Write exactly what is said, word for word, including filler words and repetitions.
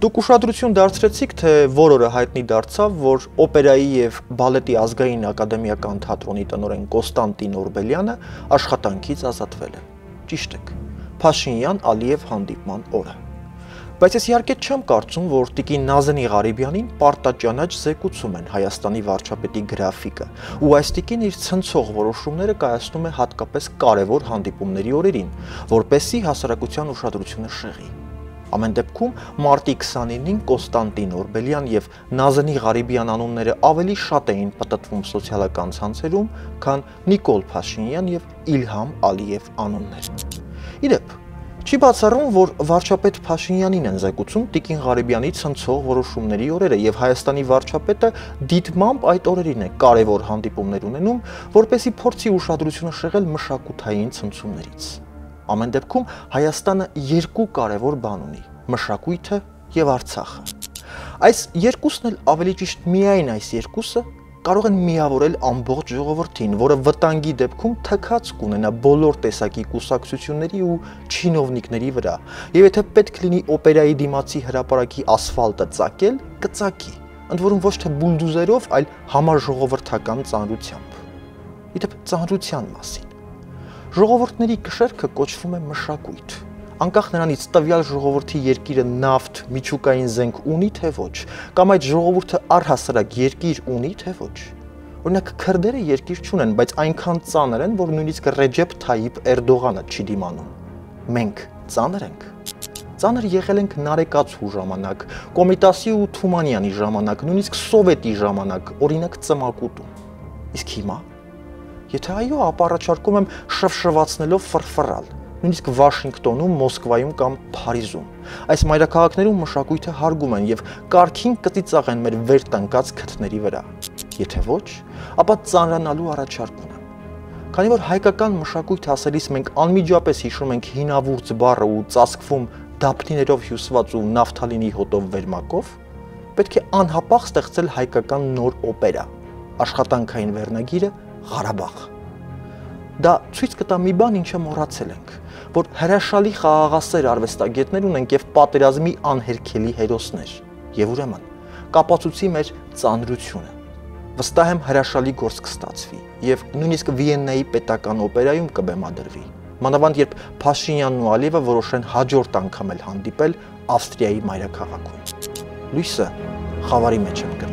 Դուք ուշադրություն դարձրեցիք, թե որ օրը հայտնի դարձավ, որ օպերայի եւ բալետի ազգային ակադեմիական թատրոնի տնօրեն Կոստանտին Օրբելյանը աշխատանքից ազատվել է։ Ճիշտ եք, Փաշինյան-Ալիև հանդիպման օրը։ Բայց ես իհարկե չեմ կարծում, որ տիկին Նազենի Ղարիբյանին պարտաճանաչ զեկուցում են Հայաստանի վարչապետի գրաֆիկը, ու այս տիկին իր ցնցող որոշումները կայացնում է հատկապես կարևոր հանդիպումների օրերին, որպեսզի հասարակության ուշադրությունը շեղի։ Ամեն դեպքում մարտի քսանինին Կոստանտին Օրբելյան եւ Նազենի Ղարիբյան անունները ավելի շատ էին պտտվում սոցիալական ցանցերում, քան Նիկոլ Փաշինյան եւ Իլհամ Ալիև անունները։ Իդեպ, չի բացառում, որ վարչապետ Փաշինյանին են զեկուցում տիկին Ղարիբյանի ցնցող որոշումների օրերը եւ Հայաստանի վարչապետը դիտմամբ այդ օրերին է կարևոր հանդիպումներ ունենում, որպեսզի փորձի ուշադրությունը շեղել մշակութային ցնցումներից։ Ամեն դեպքում Հայաստանը երկու կարևոր բան ունի՝ մշակույթը եւ Արցախը։ Այս երկուսն էլ ավելի ճիշտ միայն այս երկուսը կարող են միավորել ամբողջ ժողովրդին, որը վտանգի դեպքում թքած կունենա բոլոր տեսակի կուսակցությունների ու չինովնիկների վրա, եւ եթե պետք լինի օպերայի դիմացի հրապարակի ասֆալտը ծակել, կծակի, ընդ որում ոչ թե բուլդուզերով, այլ համաժողովրդական ծանրությամբ։ Իդեպ ծանրության մասին։ Ժողովուրդների կշեռքը կոչվում է մշակույթ։ Անկախ նրանից տվյալ ժողովրդի երկիրը նավթ, միջուկային զենք ունի թե ոչ, կամ այդ ժողովուրդը առհասարակ երկիր ունի թե ոչ։ Օրինակ քրդերը երկիր չունեն, բայց այնքան ծանր են, որ նույնիսկ Ռեջեփ Թայիփ Էրդողանը չի դիմանում։ Մենք ծանր ենք։ Ծանր եղել ենք Նարեկացու ժամանակ, Կոմիտասի ու Թումանյանի ժամանակ, նույնիսկ Սովետի ժամանակ, օրինակ Ծմակուտում։ Իսկ հիմա Եթե այո, ապա առաջարկում եմ շվշվացնելով ֆրֆռալ, նույնիսկ Վաշինգտոնում, Մոսկվայում կամ Փարիզում։ Այս մայրաքաղաքներում մշակույթը հարգում են եւ կարգին կծիծաղ են մեր վերտնկած քթների վրա։ Եթե ոչ, ապա ծանրանալու առաջարկ ունեմ։ Քանի որ հայկական մշակույթ ասելիս մենք անմիջապես հիշում ենք հինավուրց բառը ու ծածկվում դափնիներով հյուսված ու նավթալինի հոտով վերմակով, պետք է անհապաղ ստեղծել հայկական նոր օպերա, աշխատանքային վերնագիրը Ղարաբաղ։ Դա ցույց կտա մի բան, ինչը մոռացել ենք, որ հրաշալի խաղաղասեր արվեստագետներ ունենք եւ պատերազմի անհերքելի հերոսներ, եւ ուրեմն կապացուցի մեր ծանրությունը։ Վստահ եմ հրաշալի գործ կստացվի եւ նույնիսկ Վիեննայի պետական օպերայում կբեմադրվի։ Մանավանդ երբ Փաշինյանն ու Ալիևը որոշեն հաջորդ անգամ էլ հանդիպել Ավստրիայի մայրաքաղաքում։ Լույսը խավարի մեջ եմ գտել։